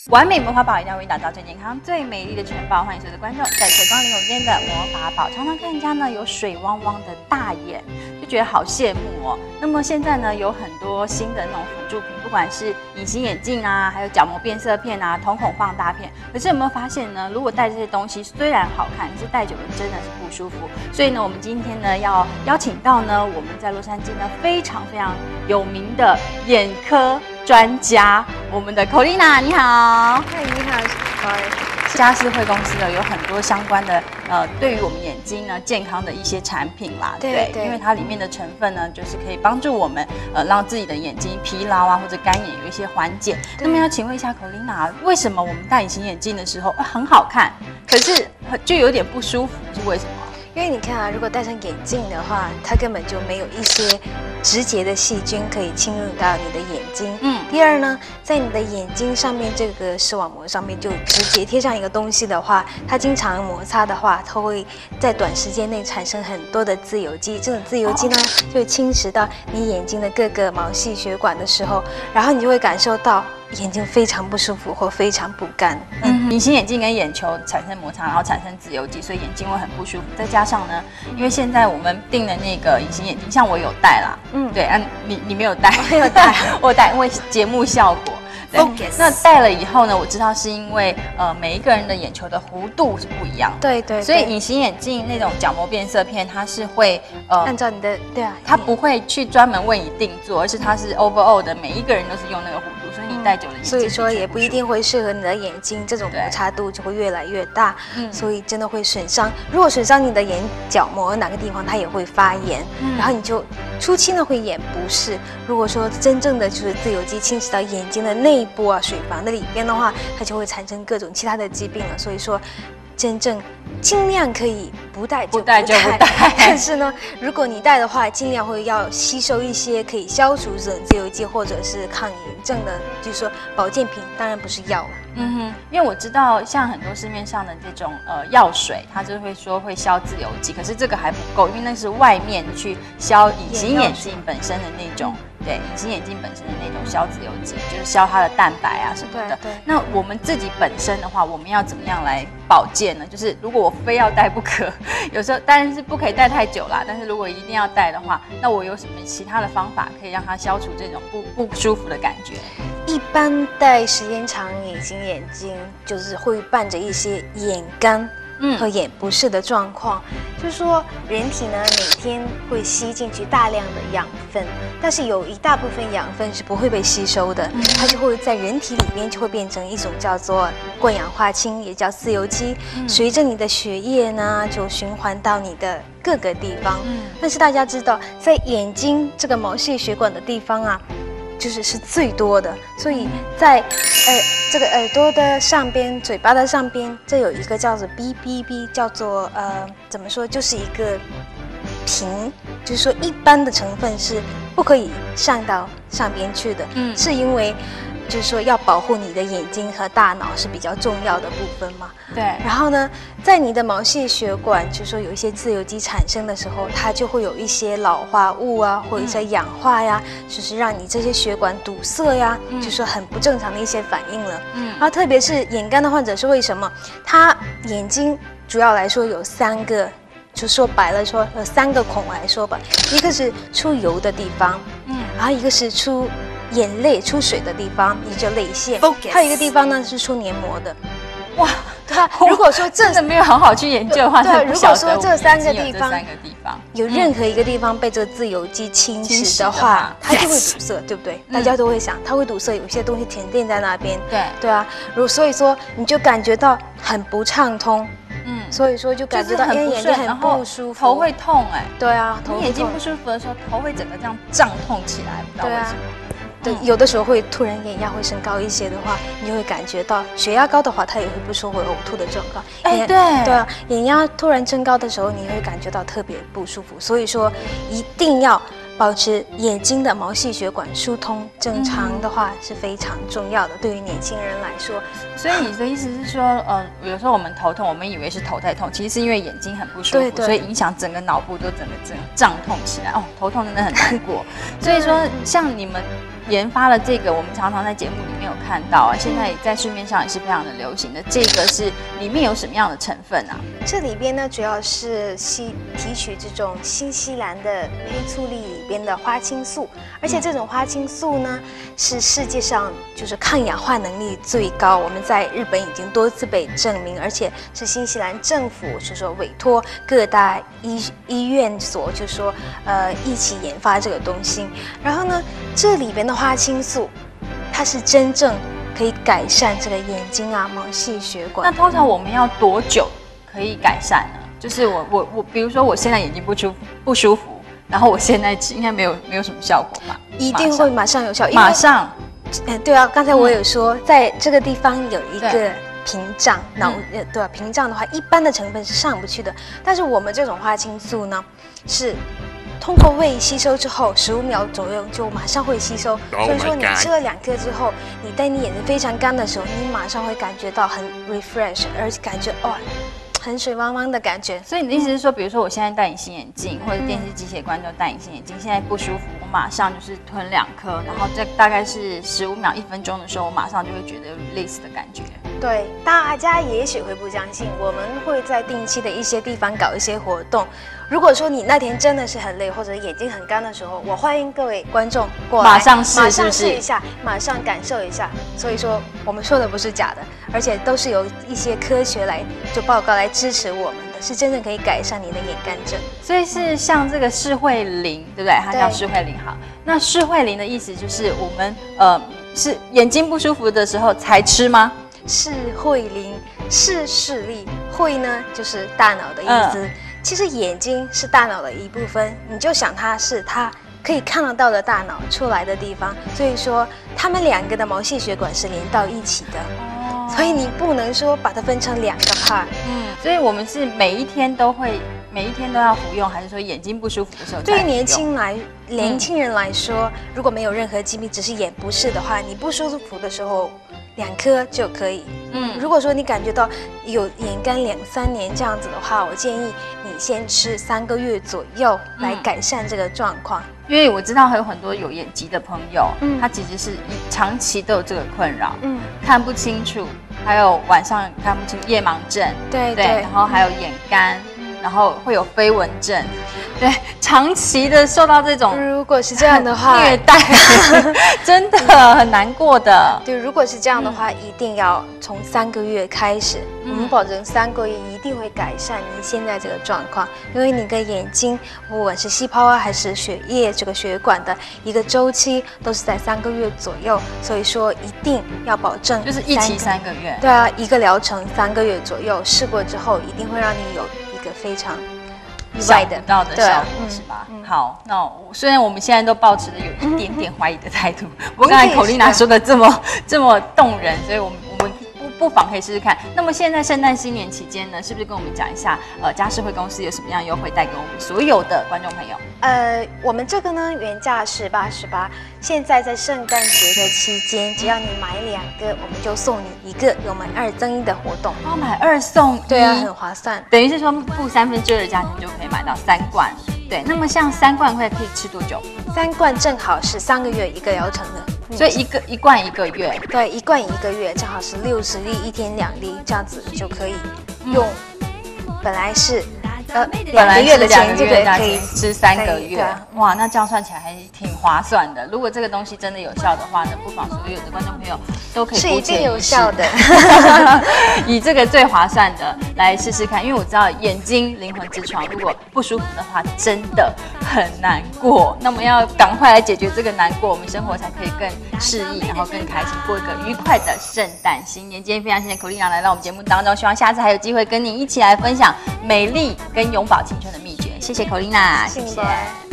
完美魔法宝一定要为你打造最健康、最美丽的城堡。欢迎所有的观众在水光林有间的魔法宝。常常看人家呢有水汪汪的大眼，就觉得好羡慕哦。那么现在呢有很多新的那种辅助品，不管是隐形眼镜啊，还有角膜变色片啊、瞳孔放大片。可是有没有发现呢？如果戴这些东西虽然好看，可是戴久了真的是不舒服。所以呢，我们今天呢要邀请到呢我们在洛杉矶呢非常有名的眼科专家，我们的 Colina， 你好。 嗨，你好， 家事会公司呢有很多相关的对于我们眼睛呢健康的一些产品啦， 对， 因为它里面的成分呢就是可以帮助我们让自己的眼睛疲劳啊或者干眼有一些缓解。那么要请问一下 Colina， 为什么我们戴隐形眼镜的时候很好看，可是就有点不舒服，是为什么？ 因为你看啊，如果戴上眼镜的话，它根本就没有一些直接的细菌可以侵入到你的眼睛。第二呢，在你的眼睛上面这个视网膜上面就直接贴上一个东西的话，它经常摩擦的话，它会在短时间内产生很多的自由基。这种自由基呢，就会侵蚀到你眼睛的各个毛细血管的时候，然后你就会感受到眼睛非常不舒服或非常不干。 隐形眼镜跟眼球产生摩擦，然后产生自由基，所以眼睛会很不舒服。再加上呢，因为现在我们订的那个隐形眼镜，像我有戴啦，对啊，你没有戴， 没有戴， 我戴，因为节目效果。 Focus。 那戴了以后呢，我知道是因为每一个人的眼球的弧度是不一样的， 对， 所以隐形眼镜那种角膜变色片，它是会按照你的它不会去专门为你定做，而是它是 overall 的，每一个人都是用那个弧度，所以你戴久了眼睛， 所以说也不一定会适合你的眼睛，这种摩擦度就会越来越大，所以真的会损伤。如果损伤你的眼角膜哪个地方，它也会发炎，然后你就初期呢会眼不适。如果说真正的就是自由基侵蚀到眼睛的内部啊、水房的里边的话，它就会产生各种其他的疾病了。所以说，真正尽量可以不戴就不戴，但是呢，如果你戴的话，尽量会要吸收一些可以消除这种自由基或者是抗炎症的，就是说保健品，当然不是药了。 因为我知道像很多市面上的这种药水，它就会说会消自由基，可是这个还不够，因为那是外面去消隐形眼镜本身的那种。对，隐形眼镜本身的那种消自由基，就是消它的蛋白啊什么的。 对。 那我们自己本身的话，我们要怎么样来保健呢？就是如果我非要戴不可，有时候当然是不可以戴太久啦。但是如果一定要戴的话，那我有什么其他的方法可以让它消除这种不舒服的感觉？ 一般戴时间长隐形眼镜，就是会伴着一些眼干和眼不适的状况。就是说，人体呢每天会吸进去大量的养分，但是有一大部分养分是不会被吸收的，它就会在人体里边就会变成一种叫做过氧化氢，也叫自由基，随着你的血液呢就循环到你的各个地方。但是大家知道，在眼睛这个毛细血管的地方啊，是最多的，所以在这个耳朵的上边、嘴巴的上边，这有一个叫做 BBB， 叫做怎么说，就是一个屏，就是说一般的成分是不可以上到上边去的，是因为就是说要保护你的眼睛和大脑是比较重要的部分嘛。 对。 然后呢，在你的毛细血管，就是说有一些自由基产生的时候，它就会有一些老化物啊，或者一些氧化呀，就是让你这些血管堵塞呀，就是说很不正常的一些反应了。然后特别是眼干的患者是为什么？他眼睛主要来说有3个。就说白了说，有3个孔来说吧，一个是出油的地方，然后一个是出眼泪出水的地方，也叫泪腺，还有一个地方呢是出黏膜的。哇，对吧？如果说真的没有好好去研究的话， 对，如果说这3个地方有任何一个地方被这个自由基侵蚀的话，它就会堵塞，对不对？大家都会想，它会堵塞，有些东西沉淀在那边。对啊，所以说你就感觉到很不畅通。所以说就感觉到眼睛很不舒服， 头会痛对啊， 你眼睛不舒服的时候，头会整个这样胀痛起来，不知道为什么。 对，有的时候会突然眼压会升高一些的话，你就会感觉到血压高的话，它也会不舒服、呕吐的状况。 对啊，眼压突然升高的时候，你会感觉到特别不舒服。所以说，一定要保持眼睛的毛细血管疏通正常的话是非常重要的，对于年轻人来说。 所以你的意思是说，有时候我们头痛，我们以为是头太痛，其实是因为眼睛很不舒服，所以影响整个脑部都整个胀痛起来。头痛真的很难过。所以说，像你们研发了这个，我们常常在节目里面有看到啊，现在在市面上也是非常的流行的。这个是里面有什么样的成分啊？ 这里边呢，主要是提取这种新西兰的黑醋栗里边的花青素，而且这种花青素呢，是世界上就是抗氧化能力最高。我们在日本已经多次被证明，而且是新西兰政府就是说委托各大医院所，就是说一起研发这个东西。然后呢，这里边的花青素，它是真正可以改善这个眼睛啊毛细血管。 那通常我们要多久可以改善呢？就是我，比如说我现在眼睛不舒服，然后我现在吃应该没有什么效果吧？ 一定会马上有效， 马上。 对啊，刚才我有说，在这个地方有一个屏障，对吧？屏障的话，一般的成分是上不去的，但是我们这种花青素呢，是通过胃吸收之后，15秒左右就马上会吸收。所以说你吃了2颗之后，你在你眼睛非常干的时候，你马上会感觉到很 refresh， 而且感觉很水汪汪的感觉。 所以你的意思是说，比如说我现在戴隐形眼镜，或者电视机械观众戴隐形眼镜，现在不舒服，我马上就是吞2颗，然后这大概是15秒1分钟的时候，我马上就会觉得有 release 的感觉。 对，大家也许会不相信，我们会在定期的一些地方搞一些活动。如果说你那天真的是很累或者眼睛很干的时候，我欢迎各位观众过来， 马上试一下，马上感受一下。所以说我们说的不是假的，而且都是由一些科学报告来支持我们的，是真正可以改善你的眼干症。 所以是像这个视慧灵，对不对？它叫视慧灵。好，那视慧灵的意思就是我们是眼睛不舒服的时候才吃吗？ 视慧灵，视力，慧呢就是大脑的意思。其实眼睛是大脑的一部分，你就想它是它可以看得到的大脑出来的地方，所以说它们2个的毛细血管是连到一起的。所以你不能说把它分成2个 part。 所以我们是每一天都要服用，还是说眼睛不舒服的时候才服用？ 对于年轻人来说，如果没有任何疾病，只是眼不适的话，你不舒服的时候2颗就可以。如果说你感觉到有眼干2、3年这样子的话，我建议你先吃3个月左右来改善这个状况。 因为我知道还有很多有眼疾的朋友，他其实是长期都有这个困扰，看不清楚，还有晚上看不清，夜盲症，对，然后还有眼干，然后会有飞蚊症，对，长期的受到这种， 如果是这样的话， 虐待，真的很难过的。 对，如果是这样的话，一定要从3个月开始，我们保证3个月一定会改善你现在这个状况，因为你的眼睛不管是细胞啊还是血液这个血管的一个周期都是在3个月左右，所以说一定要保证就是一期3个月。 对啊，一个疗程3个月左右，试过之后一定会让你有一个非常意外的效果，是吧？好，那虽然我们现在都抱持着有一点点怀疑的态度，不过刚才Corina说的这么动人，所以我们不妨可以试试看。那么现在圣诞新年期间呢，是不是跟我们讲一下，家视慧公司有什么样的优惠带给我们所有的观众朋友？ 我们这个呢原价是88，现在在圣诞节的期间，只要你买2个，我们就送你1个，有买2赠1的活动。 买2送1， 对啊，很划算。 等于是说付2/3的价钱就可以买到3罐。对，那么像3罐会可以吃多久 ？3罐正好是3个月1个疗程的。 所以一罐1个月， 对，1罐1个月，正好是60粒，1天2粒，这样子就可以用。本来是2个月的钱就可以吃3个月，哇，那这样算起来还挺划算的。如果这个东西真的有效的话呢，不妨所有的观众朋友都可以是一定有效的， 以这个最划算的来试试看。因为我知道眼睛灵魂之窗，如果不舒服的话，真的很难过。那么要赶快来解决这个难过，我们生活才可以更适意，然后更开心，过一个愉快的圣诞新年。今天非常谢谢Corina来到我们节目当中，希望下次还有机会跟你一起来分享美丽跟永葆青春的秘诀。谢谢Corina，谢谢。